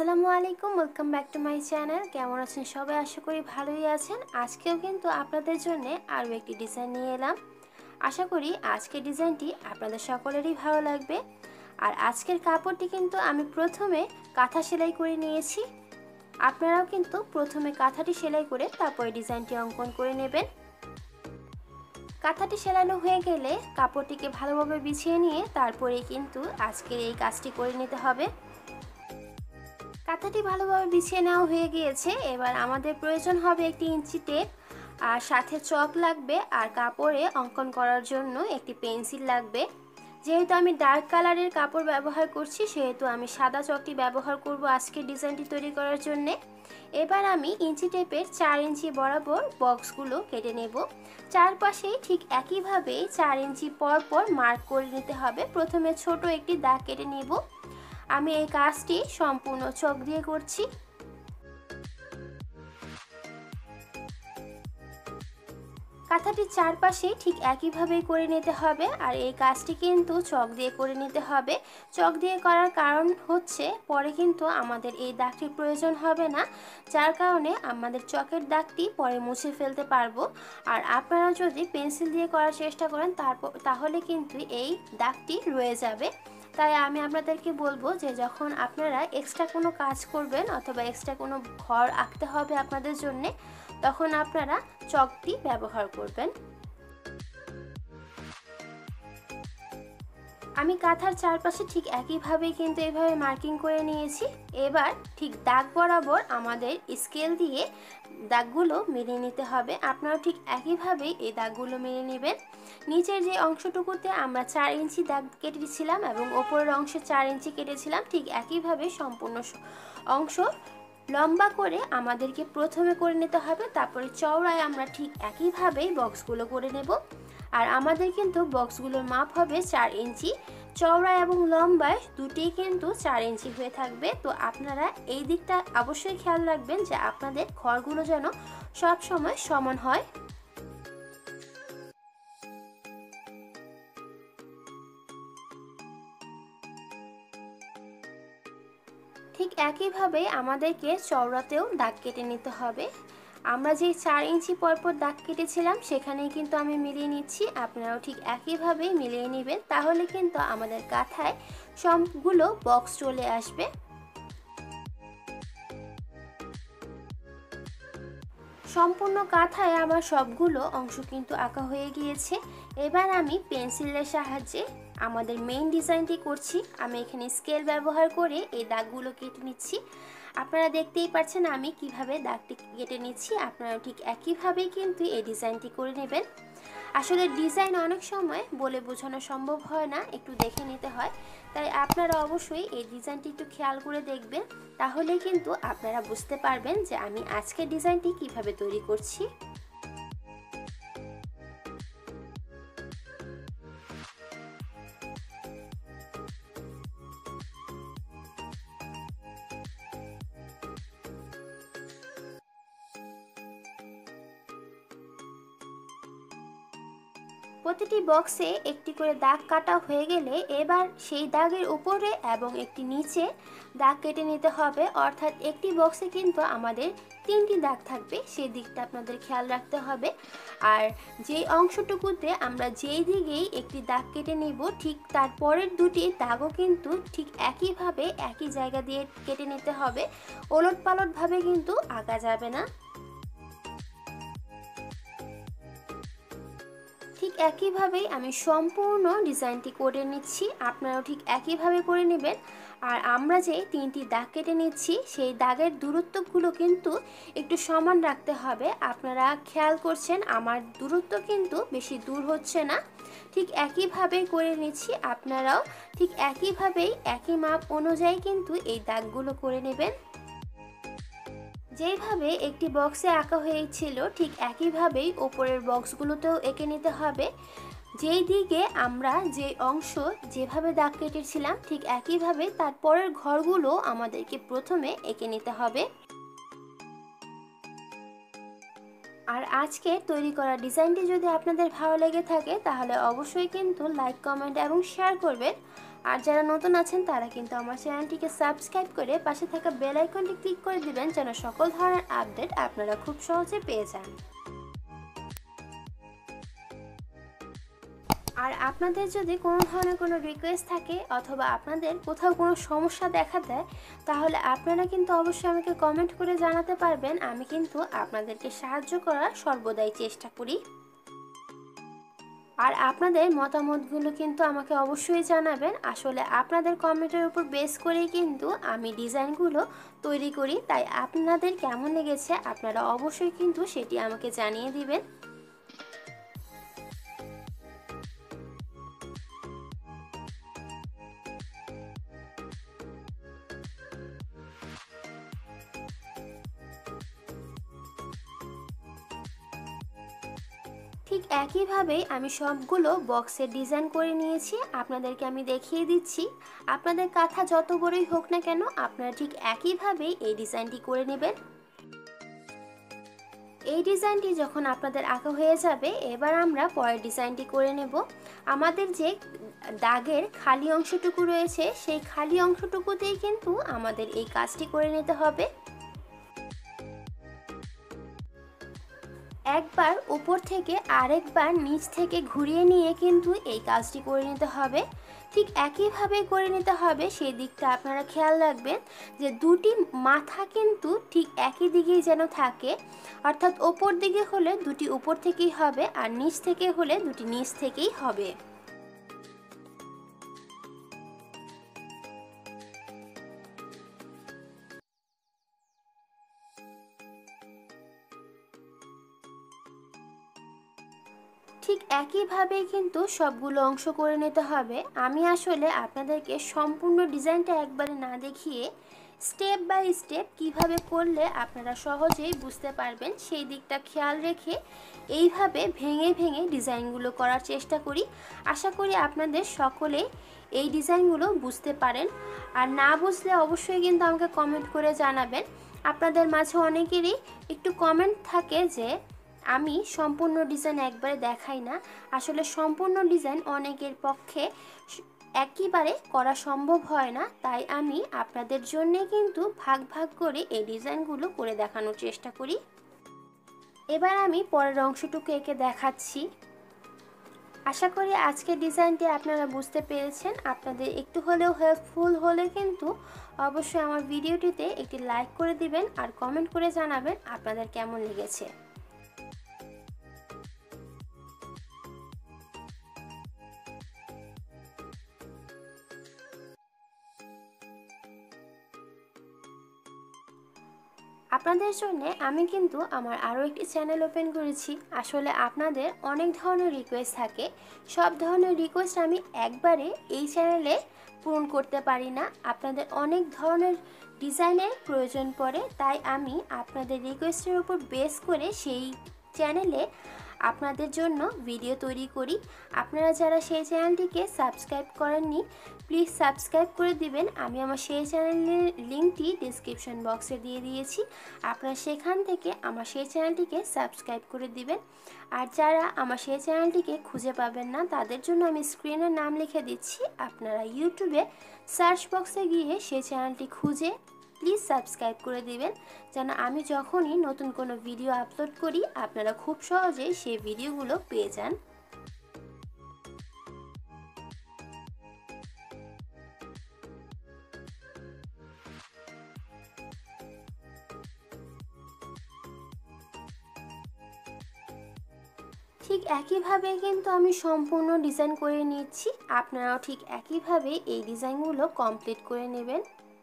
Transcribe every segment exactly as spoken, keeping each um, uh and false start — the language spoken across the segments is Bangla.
আসসালামু আলাইকুম, welcome back to my channel. কেমন আছেন সবাই? আশা করি ভালোই আছেন। আজকেও কিন্তু আপনাদের জন্য আরও একটি ডিজাইন নিয়ে এলাম। আশা করি আজকের ডিজাইনটি আপনাদের সকলেরই ভালো লাগবে। আর আজকের কাপড়টি কিন্তু আমি প্রথমে কাঁথা সেলাই করে নিয়েছি। আপনারাও কিন্তু প্রথমে কাঁথাটি সেলাই করে তারপরে ডিজাইনটি অঙ্কন করে নেবেন। কাঁথাটি সেলানো হয়ে গেলে কাপড়টিকে ভালোভাবে বিছিয়ে নিয়ে তারপরে কিন্তু আজকের এই কাজটি করে নিতে হবে। কাঁথাটি ভালোভাবে বিছিয়ে নেওয়া হয়ে গিয়েছে। এবার আমাদের প্রয়োজন হবে একটি ইঞ্চি টেপ, আর সাথে চক লাগবে, আর কাপড়ে অঙ্কন করার জন্য একটি পেন্সিল লাগবে। যেহেতু আমি ডার্ক কালারের কাপড় ব্যবহার করছি সেহেতু আমি সাদা চকটি ব্যবহার করব আজকের ডিজাইনটি তৈরি করার জন্য। এবার আমি ইঞ্চি টেপের চার ইঞ্চি বরাবর বক্সগুলো কেটে নেব। চারপাশেই ঠিক একইভাবে চার ইঞ্চি পর পর মার্ক করে নিতে হবে। প্রথমে ছোট একটি দাগ কেটে নেব। আমি এই কাজটি সম্পূর্ণ চক দিয়ে করছি। কাঁথাটির চারপাশে ঠিক একইভাবেই করে নিতে হবে, আর এই কাজটি কিন্তু চক দিয়ে করে নিতে হবে। চক দিয়ে করার কারণ হচ্ছে পরে কিন্তু আমাদের এই দাগটির প্রয়োজন হবে না, যার কারণে আমাদের চকের দাগটি পরে মুছে ফেলতে পারবো। আর আপনারা যদি পেন্সিল দিয়ে করার চেষ্টা করেন তারপর তাহলে কিন্তু এই দাগটি রয়ে যাবে। তাই আমি আপনাদেরকে বলবো যে যখন আপনারা এক্সট্রা কোনো কাজ করবেন অথবা এক্সট্রা কোনো ঘর আঁকতে হবে আপনাদের জন্যে, তখন আপনারা চকটি ব্যবহার করবেন। আমি কাঁথার চারপাশে ঠিক একইভাবেই কিন্তু এইভাবে মার্কিং করে নিয়েছি। এবার ঠিক দাগ বরাবর আমাদের স্কেল দিয়ে দাগগুলো মিলিয়ে নিতে হবে। আপনারাও ঠিক একইভাবেই এই দাগগুলো মিলিয়ে নেবেন। নিচের যে অংশটুকুতে আমরা চার ইঞ্চি দাগ কেটেছিলাম এবং ওপরের অংশে চার ইঞ্চি কেটেছিলাম, ঠিক একইভাবে সম্পূর্ণ অংশ লম্বা করে আমাদেরকে প্রথমে করে নিতে হবে। তারপরে চওড়ায় আমরা ঠিক একইভাবেই বক্সগুলো করে নেব। আর আমাদের কিন্তু বক্সগুলোর মাপ হবে চার ইঞ্চি। চওড়া এবং লম্বায় দুটিই কিন্তু চার ইঞ্চি হয়ে থাকবে। তো আপনারা এই দিকটা অবশ্যই খেয়াল রাখবেন যে আপনাদের ঘরগুলো যেন সব সময় সমান হয়। ঠিক একইভাবে আমাদেরকে চওড়াতেও দাগ কেটে নিতে হবে। আমরা যে চার ইঞ্চি পরপর দাগ কেটেছিলাম সেখানেই কিন্তু আমি মিলিয়ে নিচ্ছি। আপনারাও ঠিক একইভাবেই মিলিয়ে নেবেন, তাহলে কিন্তু আমাদের কাঁথায় সবগুলো বক্স চলে আসবে। সম্পূর্ণ কাঁথায় আমার সবগুলো অংশ কিন্তু আঁকা হয়ে গিয়েছে। এবার আমি পেন্সিলের সাহায্যে আমাদের মেইন ডিজাইনটি করছি। আমি এখানে স্কেল ব্যবহার করে এই দাগগুলো কেটে নিচ্ছি। আপনারা দেখতেই পাচ্ছেন আমি কিভাবে দাগটি কেটে নিচ্ছি। আপনারা ঠিক একইভাবেই কিন্তু এই ডিজাইনটি করে নেবেন। আসলে ডিজাইন অনেক সময় বলে বোঝানো সম্ভব হয় না, একটু দেখে নিতে হয়। তাই আপনারা অবশ্যই এই ডিজাইনটি একটু খেয়াল করে দেখবেন, তাহলে কিন্তু আপনারা বুঝতে পারবেন যে আমি আজকের ডিজাইনটি কিভাবে তৈরি করছি। প্রতিটি বক্সে একটি করে দাগ কাটা হয়ে গেলে এবার সেই দাগের উপরে এবং একটি নিচে দাগ কেটে নিতে হবে। অর্থাৎ একটি বক্সে কিন্তু আমাদের তিনটি দাগ থাকবে, সেই দিকটা আপনাদের খেয়াল রাখতে হবে। আর যেই অংশটুকুতে আমরা যেই দিকেই একটি দাগ কেটে নিব, ঠিক তার পরের দুটি দাগও কিন্তু ঠিক একইভাবে একই জায়গা দিয়ে কেটে নিতে হবে। ওলট পালটভাবে কিন্তু আঁকা যাবে না। ঠিক একইভাবেই আমি সম্পূর্ণ ডিজাইনটি করে নিচ্ছি। আপনারাও ঠিক একইভাবে করে নেবেন। আর আমরা যে তিনটি দাগ কেটে নিচ্ছি সেই দাগের দূরত্বগুলো কিন্তু একটু সমান রাখতে হবে। আপনারা খেয়াল করছেন আমার দূরত্ব কিন্তু বেশি দূর হচ্ছে না। ঠিক একইভাবেই করে নিচ্ছি। আপনারাও ঠিক একইভাবেই একই মাপ অনুযায়ী কিন্তু এই দাগগুলো করে নেবেন। যেইভাবে একটি বক্সে আঁকা হয়েছিল ঠিক একইভাবেই ওপরের বক্সগুলোতেও এঁকে নিতে হবে। যেই দিকে আমরা যে অংশ যেভাবে দাগ কেটেছিলাম ঠিক একইভাবে তারপরের ঘরগুলো আমাদেরকে প্রথমে এঁকে নিতে হবে। আর আজকে তৈরি করা ডিজাইনটি যদি আপনাদের ভালো লেগে থাকে তাহলে অবশ্যই কিন্তু লাইক, কমেন্ট এবং শেয়ার করবেন। আর যারা নতুন আছেন তারা কিন্তু আমার চ্যানেলটিকে সাবস্ক্রাইব করে পাশে থাকা বেল আইকনটি ক্লিক করে দিবেন, যেন সকল ধরনের আপডেট আপনারা খুব সহজে পেয়ে যান। আর আপনাদের যদি কোনো ধরনের কোনো রিকোয়েস্ট থাকে অথবা আপনাদের কোথাও কোনো সমস্যা দেখা দেয় তাহলে আপনারা কিন্তু অবশ্যই আমাকে কমেন্ট করে জানাতে পারবেন। আমি কিন্তু আপনাদেরকে সাহায্য করার সর্বদাই চেষ্টা করি। আর আপনাদের মতামতগুলো কিন্তু আমাকে অবশ্যই জানাবেন। আসলে আপনাদের কমেন্টের উপর বেস করেই কিন্তু আমি ডিজাইনগুলো তৈরি করি, তাই আপনাদের কেমন লেগেছে আপনারা অবশ্যই কিন্তু সেটি আমাকে জানিয়ে দিবেন। ঠিক একইভাবেই আমি সবগুলো বক্সের ডিজাইন করে নিয়েছি, আপনাদেরকে আমি দেখিয়ে দিচ্ছি। আপনাদের কাঁথা যত বড়ই হোক না কেন আপনারা ঠিক একইভাবেই এই ডিজাইনটি করে নেবেন। এই ডিজাইনটি যখন আপনাদের আঁকা হয়ে যাবে এবার আমরা পরের ডিজাইনটি করে নেব। আমাদের যে দাগের খালি অংশটুকু রয়েছে সেই খালি অংশটুকুতেই কিন্তু আমাদের এই কাজটি করে নিতে হবে। একবার উপর থেকে আরেকবার নিচ থেকে ঘুরিয়ে নিয়ে কিন্তু এই কাজটি করে নিতে হবে। ঠিক একইভাবে করে নিতে হবে, সেই দিকটা আপনারা খেয়াল রাখবেন যে দুটি মাথা কিন্তু ঠিক একই দিকেই যেন থাকে, অর্থাৎ ওপর দিকে হলে দুটি উপর থেকেই হবে আর নিচ থেকে হলে দুটি নিচ থেকেই হবে। ঠিক একইভাবেই কিন্তু সবগুলো অংশ করে নিতে হবে। আমি আসলে আপনাদেরকে সম্পূর্ণ ডিজাইনটা একবারে না দেখিয়ে স্টেপ বাই স্টেপ কিভাবে করলে আপনারা সহজেই বুঝতে পারবেন সেই দিকটা খেয়াল রেখে এইভাবে ভেঙে ভেঙে ডিজাইনগুলো করার চেষ্টা করি। আশা করি আপনাদের সকলে এই ডিজাইনগুলো বুঝতে পারেন। আর না বুঝলে অবশ্যই কিন্তু আমাকে কমেন্ট করে জানাবেন। আপনাদের মাঝে অনেকেরই একটু কমেন্ট থাকে যে আমি সম্পূর্ণ ডিজাইন একবারে দেখাই না। আসলে সম্পূর্ণ ডিজাইন অনেকের পক্ষে একইবারে করা সম্ভব হয় না, তাই আমি আপনাদের জন্য কিন্তু ভাগ ভাগ করে এই ডিজাইনগুলো করে দেখানোর চেষ্টা করি। এবার আমি পরের অংশটুকু এঁকে দেখাচ্ছি। আশা করি আজকের ডিজাইনটি আপনারা বুঝতে পেরেছেন। আপনাদের একটু হলেও হেল্পফুল হলে কিন্তু অবশ্যই আমার ভিডিওটিতে একটি লাইক করে দিবেন আর কমেন্ট করে জানাবেন আপনাদের কেমন লেগেছে। আপনাদের জন্য আমি কিন্তু আমার আরও একটি চ্যানেল ওপেন করেছি। আসলে আপনাদের অনেক ধরনের রিকোয়েস্ট থাকে, সব ধরনের রিকোয়েস্ট আমি একবারে এই চ্যানেলে পূরণ করতে পারি না। আপনাদের অনেক ধরনের ডিজাইনের প্রয়োজন পড়ে, তাই আমি আপনাদের রিকোয়েস্টের উপর বেস করে সেই চ্যানেলে আপনাদের জন্য ভিডিও তৈরি করি। আপনারা যারা সেই চ্যানেলটিকে সাবস্ক্রাইব করেননি প্লিজ সাবস্ক্রাইব করে দিবেন। আমি আমার সেই চ্যানেলের লিঙ্কটি ডিসক্রিপশন বক্সে দিয়ে দিয়েছি, আপনারা সেখান থেকে আমার সেই চ্যানেলটিকে সাবস্ক্রাইব করে দিবেন। আর যারা আমার সেই চ্যানেলটিকে খুঁজে পাবেন না তাদের জন্য আমি স্ক্রিনের নাম লিখে দিচ্ছি, আপনারা ইউটিউবে সার্চ বক্সে গিয়ে সেই চ্যানেলটি খুঁজে প্লিজ সাবস্ক্রাইব করে দিবেন, যেন আমি যখনই নতুন কোনো ভিডিও আপলোড করি আপনারা খুব সহজেই সেই ভিডিওগুলো পেয়ে যান। ঠিক একইভাবে কিন্তু আমি সম্পূর্ণ ডিজাইন করে নিচ্ছি, আপনারাও ঠিক একইভাবে এই ডিজাইনগুলো কমপ্লিট করে নেবেন।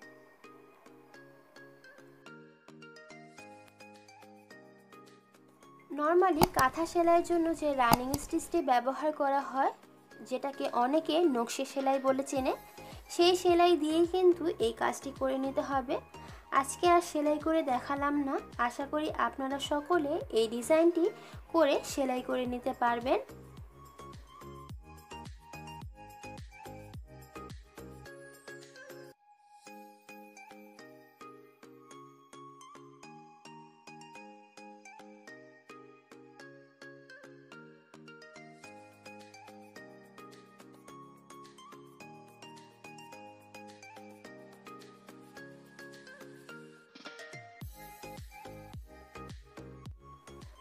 নর্মালি কাঁথা সেলাইয়ের জন্য যে রানিং স্টিচটি ব্যবহার করা হয়, যেটাকে অনেকে নকশি সেলাই বলে চেনে, সেই সেলাই দিয়েই কিন্তু এই কাজটি করে নিতে হবে। আজকে আর সেলাই করে দেখালাম না, আশা করি আপনারা সকলে এই ডিজাইনটি করে সেলাই করে নিতে পারবেন।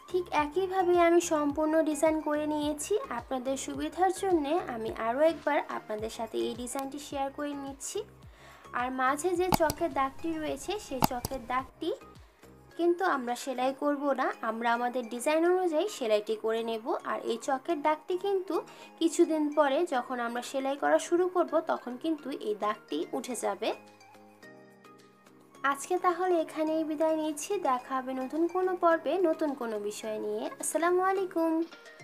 ঠিক একইভাবে আমি সম্পূর্ণ ডিজাইন করে নিয়েছি। আপনাদের সুবিধার জন্য আমি আরও একবার আপনাদের সাথে এই ডিজাইনটি শেয়ার করে নিচ্ছি। আর মাঝে যে চকের দাগটি রয়েছে সেই চকের দাগটি কিন্তু আমরা সেলাই করব না, আমরা আমাদের ডিজাইন অনুযায়ী সেলাইটি করে নেব। আর এই চকের দাগটি কিন্তু কিছুদিন পরে যখন আমরা সেলাই করা শুরু করব তখন কিন্তু এই দাগটি উঠে যাবে। আজকে তাহলে এখানেই বিদায় নিচ্ছি। দেখা হবে নতুন কোনো পর্বে নতুন কোনো বিষয় নিয়ে। আসসালামু আলাইকুম।